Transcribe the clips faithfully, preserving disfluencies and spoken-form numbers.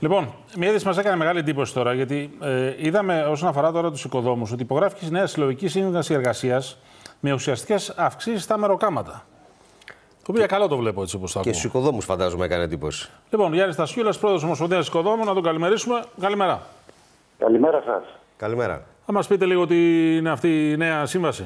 Λοιπόν, μια είδηση μας έκανε μεγάλη εντύπωση τώρα, γιατί ε, είδαμε όσον αφορά τώρα τους οικοδόμους ότι υπογράφηκε η νέα συλλογική σύμβαση εργασίας με ουσιαστικές αυξήσεις στα μεροκάματα. Το οποίο καλό το βλέπω έτσι όπως το ακούω. Και στους οικοδόμους φαντάζομαι έκανε εντύπωση. Λοιπόν, Γιάννης Στασιούλας, πρόεδρος Ομοσπονδίας Οικοδόμων, να τον καλημερίσουμε. Καλημέρα. Καλημέρα σας. Καλημέρα. Θα μας πείτε λίγο τι είναι αυτή η νέα σύμβαση.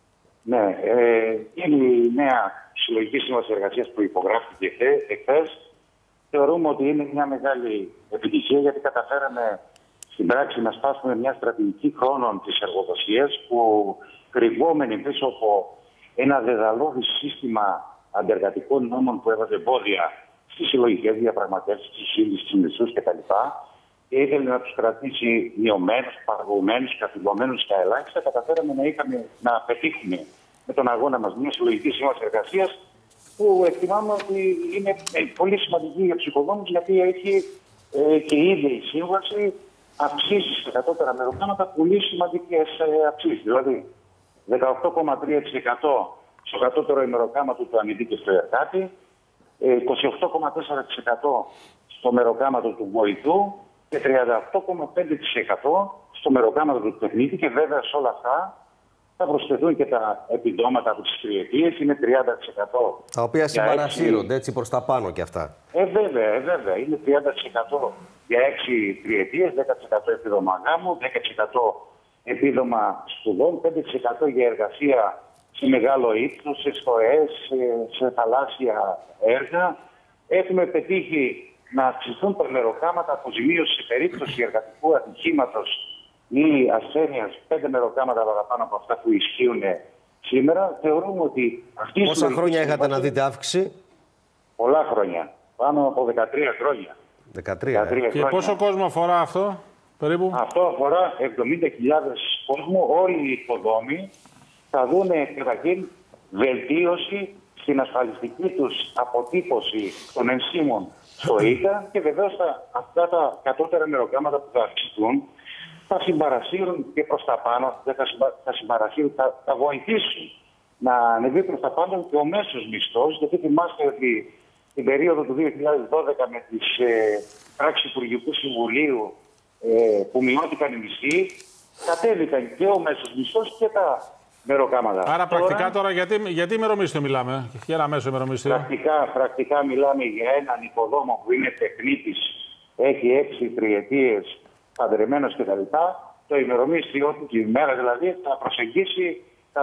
Ναι, ε, είναι η νέα συλλογική σύμβαση εργασίας που υπογράφηκε εχθές. Θεωρούμε ότι είναι μια μεγάλη επιτυχία, γιατί καταφέραμε στην πράξη να σπάσουμε μια στρατηγική χρόνων της εργοδοσίας που, κρυβόμενη πίσω από ένα δεδαλώδη σύστημα αντεργατικών νόμων που έβαζε εμπόδια στις συλλογικές διαπραγματεύσεις, στις σύλληψεις μισθούς κτλ. Και ήθελε να τους κρατήσει μειωμένους, παραγωγμένους, καθυλωμένους στα ελάχιστα. Καταφέραμε να, είχαμε, να πετύχουμε με τον αγώνα μας μια συλλογική σύμβαση εργασίας που εκτιμάμε ότι είναι πολύ σημαντική για τους οικοδόμους, γιατί έχει ε, και η ίδια η σύμβαση αυξήσεις στα κατώτερα μεροκάματα, πολύ σημαντικές ε, αυξήσεις. Δηλαδή δεκαοκτώ κόμμα τρία τοις εκατό στο κατώτερο ημεροκάματο του αμυντή και στο εργάτη, ε, είκοσι οκτώ κόμμα τέσσερα τοις εκατό στο μεροκάματο του βοηθού και τριάντα οκτώ κόμμα πέντε τοις εκατό στο μεροκάματο του τεχνίτη, και βέβαια σε όλα αυτά θα προσθεθούν και τα επιδόματα από τις τριετίες, είναι τριάντα τοις εκατό. Τα οποία συμπαρασύρονται έτσι προς τα πάνω και αυτά. Ε, βέβαια, ε, βέβαια. Είναι τριάντα τοις εκατό για έξι τριετίες, δέκα τοις εκατό επίδομα γάμου, δέκα τοις εκατό επίδομα σπουδών, πέντε τοις εκατό για εργασία σε μεγάλο ύψος, σε στοές, σε, σε θαλάσσια έργα. Έχουμε πετύχει να αυξηθούν τα μεροκάματα αποζημίωση σε περίπτωση εργατικού ατυχήματος ή ασθένειας, πέντε μεροκάματα παραπάνω από αυτά που ισχύουν σήμερα. Θεωρούμε ότι αυτή η Πόσα χρόνια είχατε να δείτε αύξηση? Πολλά χρόνια. Πάνω από δεκατρία χρόνια. δεκατρία. δεκατρία Και χρόνια. πόσο κόσμο αφορά αυτό, περίπου? Αυτό αφορά εβδομήντα χιλιάδες κόσμο. Όλοι οι οικοδόμοι θα δουν καταρχήν βελτίωση στην ασφαλιστική τους αποτύπωση των ενσύμων στο ΙΚΑ, και βεβαίως τα, αυτά τα κατώτερα μεροκάματα που θα αυξηθούν θα συμπαρασύρουν και προς τα πάνω, δεν θα, συμπα, θα συμπαρασύρουν, θα, θα βοηθήσουν να ανεβεί προς τα πάνω και ο μέσος μισθός, γιατί θυμάστε ότι την περίοδο του δύο χιλιάδες δώδεκα με τις ε, πράξεις Υπουργικού Συμβουλίου ε, που μειώθηκαν οι μισθοί, κατέβηκαν και ο μέσος μισθός και τα μεροκάματα. Άρα πρακτικά τώρα, τώρα γιατί, γιατί ημερομίσθιο μιλάμε, για ένα μέσο ημερομίσθιο? Πρακτικά, πρακτικά μιλάμε για έναν οικοδόμο που είναι τεχνίτης, έχει έξι τριετίες, παντρεμένος κτλ. Το ημερομίσθιο του τη ημέρα δηλαδή θα προσεγγίσει τα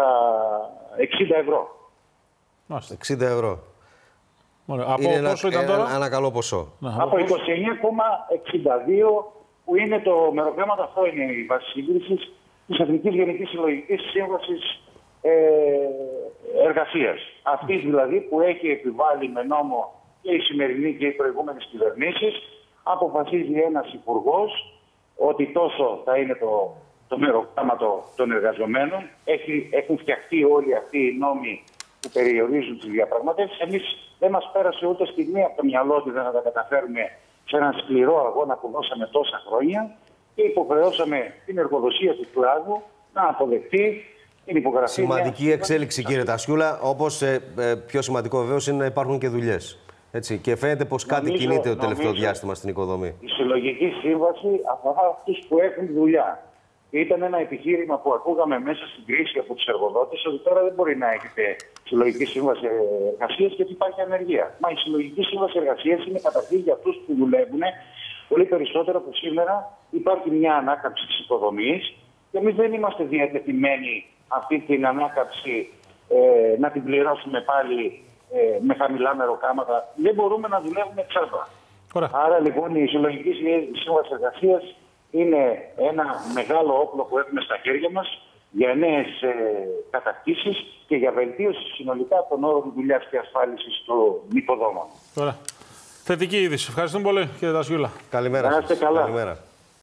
εξήντα ευρώ. εξήντα ευρώ. Ωραία. Από είναι πόσο ένα, ήταν τώρα? Ένα, ένα καλό ποσό. Να, από από είκοσι εννέα κόμμα εξήντα δύο που είναι το μεροκάματο, αυτό είναι η βάση σύγκρισης της Εθνικής Γενικής Συλλογικής Σύμβασης ε, Εργασίας. Αυτή δηλαδή που έχει επιβάλει με νόμο και η σημερινή και οι προηγούμενες κυβερνήσεις. Αποφασίζει ένας υπουργός ότι τόσο θα είναι το, το μεροκάματο των εργαζομένων. Έχει, έχουν φτιαχτεί όλοι αυτοί οι νόμοι που περιορίζουν τις διαπραγματεύσεις. Εμείς δεν μας πέρασε ούτε στιγμή από το μυαλό ότι δεν θα τα καταφέρουμε σε έναν σκληρό αγώνα που δώσαμε τόσα χρόνια, και υποχρεώσαμε την εργοδοσία του κλάδου να αποδεχτεί την υπογραφή. Σημαντική εξέλιξη, κύριε Τασιούλα. Όπως ε, ε, πιο σημαντικό βεβαίως είναι να υπάρχουν και δουλειές. Έτσι, και φαίνεται πως κάτι νομίζω, κινείται το τελευταίο νομίζω, διάστημα στην οικοδομή. Η συλλογική σύμβαση αφορά αυτούς που έχουν δουλειά. Ήταν ένα επιχείρημα που ακούγαμε μέσα στην κρίση από τους εργοδότες, ότι τώρα δεν μπορεί να έχετε συλλογική σύμβαση εργασίας γιατί υπάρχει ανεργία. Μα η συλλογική σύμβαση εργασίας είναι καταρχήν για αυτούς που δουλεύουν, πολύ περισσότερο που σήμερα υπάρχει μια ανάκαμψη της οικοδομής, και εμείς δεν είμαστε διατεθειμένοι αυτή την ανάκαμψη ε, να την πληρώσουμε πάλι ε, με χαμηλά μεροκάματα. Δεν μπορούμε να δουλεύουμε τσάμπα. Άρα λοιπόν η συλλογική σύμβαση εργασίας είναι ένα μεγάλο όπλο που έχουμε στα χέρια μας για νέες ε, κατακτήσεις και για βελτίωση συνολικά των όρων δουλειάς και ασφάλισης των οικοδόμων. Θετική είδηση. Ευχαριστούμε πολύ, κύριε Τασιούλα. Καλημέρα. Να είστε καλά. Καλημέρα.